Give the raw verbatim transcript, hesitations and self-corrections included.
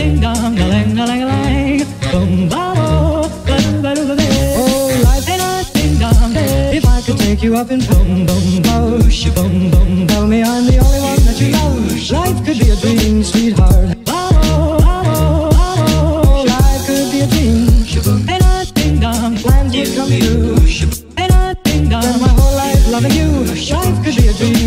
ding dong, a lang a lang a lang, boom ba bo, ba do ba do ba day. Oh, life ain't a ding dong. If I could take you up and boom boom bo, sh boom boom, tell me I'm the only one that you love. Life could be a dream, sweetheart. Ba bo, ba bo, ba bo. Life could be a dream. Ain't a ding dong. Plans would come true. Ain't a ding dong. Spend my whole life loving you. Life could be a dream.